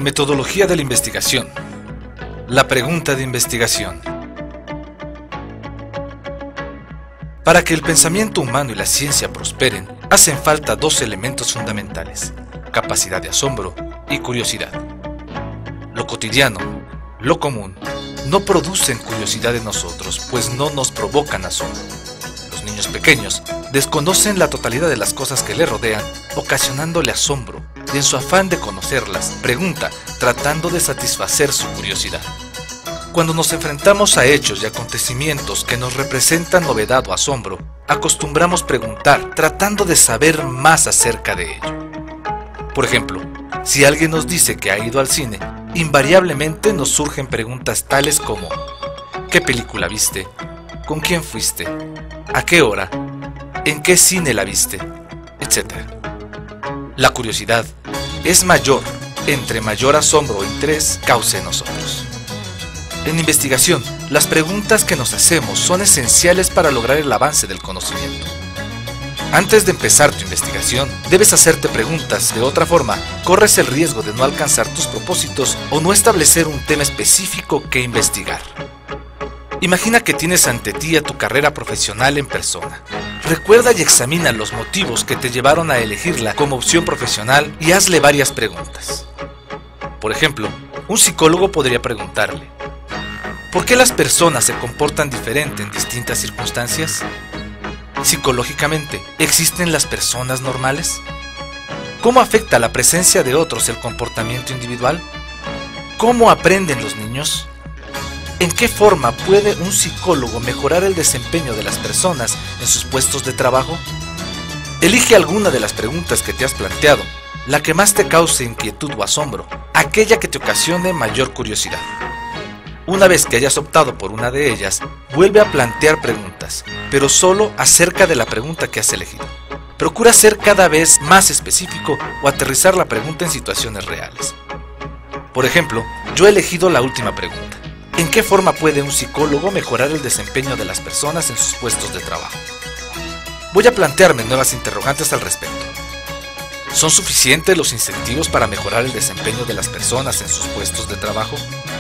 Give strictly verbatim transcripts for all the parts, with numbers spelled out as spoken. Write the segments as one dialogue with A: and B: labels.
A: Metodología de la investigación. La pregunta de investigación. Para que el pensamiento humano y la ciencia prosperen, hacen falta dos elementos fundamentales: capacidad de asombro y curiosidad. Lo cotidiano, lo común, no producen curiosidad en nosotros, pues no nos provocan asombro. Los niños pequeños desconocen la totalidad de las cosas que le rodean, ocasionándole asombro, y en su afán de conocerlas, pregunta, tratando de satisfacer su curiosidad. Cuando nos enfrentamos a hechos y acontecimientos que nos representan novedad o asombro, acostumbramos preguntar, tratando de saber más acerca de ello. Por ejemplo, si alguien nos dice que ha ido al cine, invariablemente nos surgen preguntas tales como: ¿qué película viste? ¿Con quién fuiste? ¿A qué hora? ¿En qué cine la viste? Etcétera. La curiosidad es mayor, entre mayor asombro o interés cause en nosotros. En investigación, las preguntas que nos hacemos son esenciales para lograr el avance del conocimiento. Antes de empezar tu investigación, debes hacerte preguntas, de otra forma, corres el riesgo de no alcanzar tus propósitos o no establecer un tema específico que investigar. Imagina que tienes ante ti a tu carrera profesional en persona. Recuerda y examina los motivos que te llevaron a elegirla como opción profesional y hazle varias preguntas. Por ejemplo, un psicólogo podría preguntarle: ¿por qué las personas se comportan diferente en distintas circunstancias? Psicológicamente, ¿existen las personas normales? ¿Cómo afecta la presencia de otros el comportamiento individual? ¿Cómo aprenden los niños? ¿En qué forma puede un psicólogo mejorar el desempeño de las personas en sus puestos de trabajo? Elige alguna de las preguntas que te has planteado, la que más te cause inquietud o asombro, aquella que te ocasione mayor curiosidad. Una vez que hayas optado por una de ellas, vuelve a plantear preguntas, pero solo acerca de la pregunta que has elegido. Procura ser cada vez más específico o aterrizar la pregunta en situaciones reales. Por ejemplo, yo he elegido la última pregunta: ¿en qué forma puede un psicólogo mejorar el desempeño de las personas en sus puestos de trabajo? Voy a plantearme nuevas interrogantes al respecto. ¿Son suficientes los incentivos para mejorar el desempeño de las personas en sus puestos de trabajo?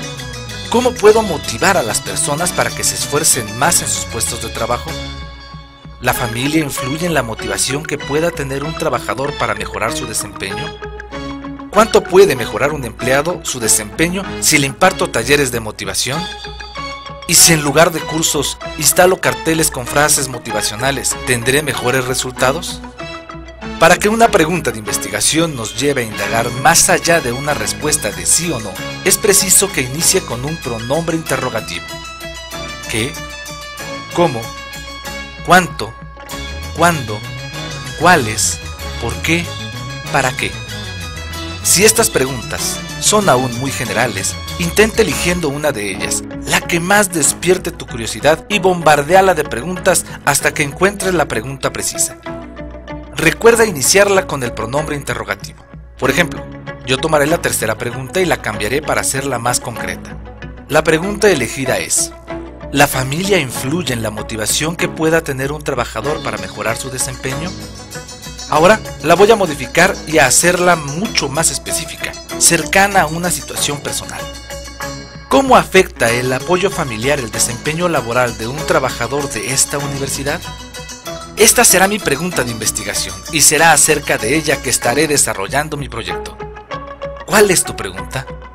A: ¿Cómo puedo motivar a las personas para que se esfuercen más en sus puestos de trabajo? ¿La familia influye en la motivación que pueda tener un trabajador para mejorar su desempeño? ¿Cuánto puede mejorar un empleado su desempeño si le imparto talleres de motivación? ¿Y si en lugar de cursos instalo carteles con frases motivacionales, tendré mejores resultados? Para que una pregunta de investigación nos lleve a indagar más allá de una respuesta de sí o no, es preciso que inicie con un pronombre interrogativo. ¿Qué? ¿Cómo? ¿Cuánto? ¿Cuándo? ¿Cuáles? ¿Por qué? ¿Para qué? Si estas preguntas son aún muy generales, intenta eligiendo una de ellas, la que más despierte tu curiosidad, y bombardéala de preguntas hasta que encuentres la pregunta precisa. Recuerda iniciarla con el pronombre interrogativo. Por ejemplo, yo tomaré la tercera pregunta y la cambiaré para hacerla más concreta. La pregunta elegida es: ¿la familia influye en la motivación que pueda tener un trabajador para mejorar su desempeño? Ahora la voy a modificar y a hacerla mucho más específica, cercana a una situación personal. ¿Cómo afecta el apoyo familiar el desempeño laboral de un trabajador de esta universidad? Esta será mi pregunta de investigación y será acerca de ella que estaré desarrollando mi proyecto. ¿Cuál es tu pregunta?